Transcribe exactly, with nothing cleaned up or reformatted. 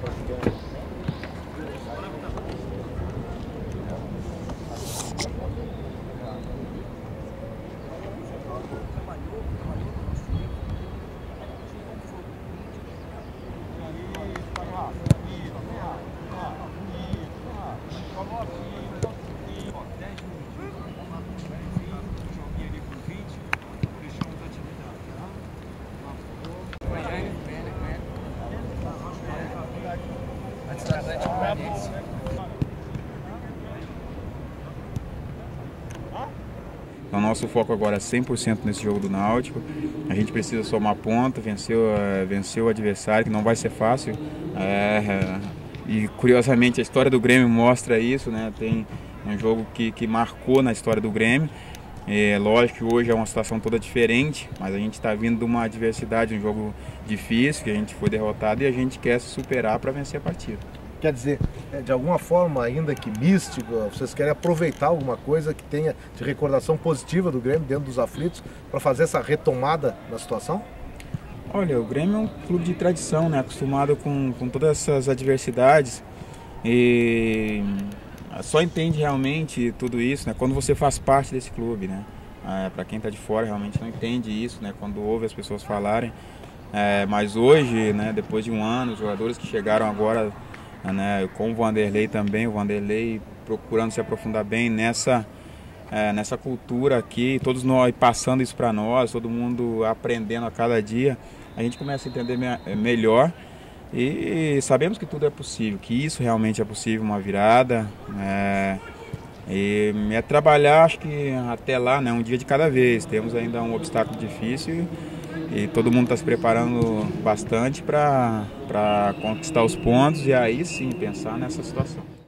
Então, nosso foco agora é cem por cento nesse jogo do Náutico. A gente precisa somar ponto, vencer, vencer o adversário, que não vai ser fácil. É, e curiosamente a história do Grêmio mostra isso, né? Tem um jogo que, que marcou na história do Grêmio. É lógico que hoje é uma situação toda diferente, mas a gente está vindo de uma adversidade, um jogo difícil, que a gente foi derrotado e a gente quer se superar para vencer a partida. Quer dizer, de alguma forma, ainda que mística, vocês querem aproveitar alguma coisa que tenha de recordação positiva do Grêmio dentro dos aflitos para fazer essa retomada na situação? Olha, o Grêmio é um clube de tradição, né? Acostumado com, com todas essas adversidades e só entende realmente tudo isso, né? Quando você faz parte desse clube, né? É, para quem está de fora realmente não entende isso, né? Quando ouve as pessoas falarem. É, mas hoje, né? Depois de um ano, os jogadores que chegaram agora, né, com o Vanderlei também, o Vanderlei procurando se aprofundar bem nessa, é, nessa cultura aqui, todos nós passando isso para nós, todo mundo aprendendo a cada dia, a gente começa a entender me melhor e sabemos que tudo é possível, que isso realmente é possível, uma virada, é, e é trabalhar, acho que até lá, né, um dia de cada vez. Temos ainda um obstáculo difícil e todo mundo está se preparando bastante para conquistar os pontos e aí sim pensar nessa situação.